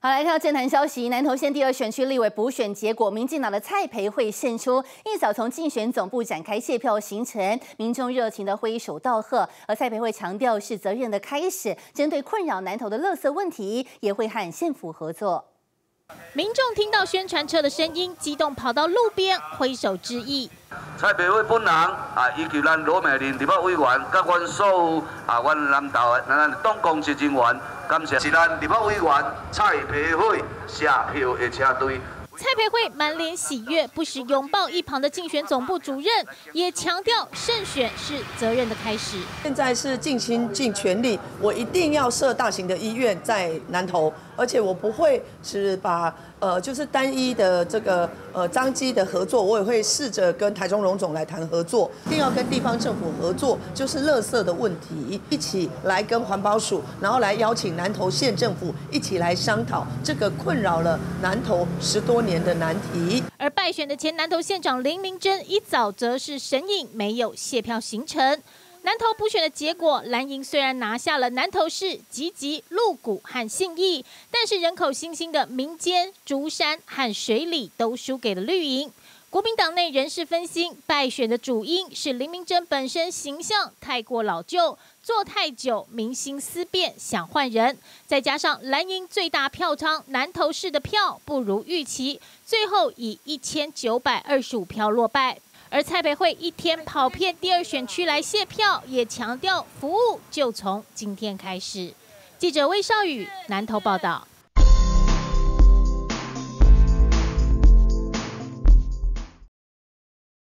好，来看到政坛消息，南投县第2选区立委补选结果，民进党的蔡培慧胜出，一早从竞选总部展开谢票行程，民众热情的挥手道贺。而蔡培慧强调是责任的开始，针对困扰南投的垃圾问题，也会和县府合作。 民众听到宣传车的声音，激动跑到路边挥手致意。 蔡培慧本人以及咱罗美玲立法委员，甲阮所有阮南投的党公职人员。 感谢是咱立法委员蔡培慧谢票的车队。 蔡培慧满脸喜悦，不时拥抱一旁的竞选总部主任，也强调胜选是责任的开始。 现在是尽心尽全力，我一定要设大型的医院在南投，而且我不会只把就是单一的这个彰基的合作，我也会试着跟台中荣总来谈合作，一定要跟地方政府合作，就是垃圾的问题，一起来跟环保署，然后来邀请南投县政府一起来商讨这个困扰了南投10多年的难题。 而败选的前南投县长林明珍一早则是神隐，没有谢票行程。 南投补选的结果，蓝营虽然拿下了南投市、集集、鹿谷和信义，但是人口新兴的民间、竹山和水里都输给了绿营。国民党内人士分析，败选的主因是林明珍本身形象太过老旧，做太久，民心思变，想换人，再加上蓝营最大票仓南投市的票不如预期，最后以1925票落败。 而蔡培慧一天跑遍第2选区来谢票，也强调服务就从今天开始。记者魏少宇南投报道。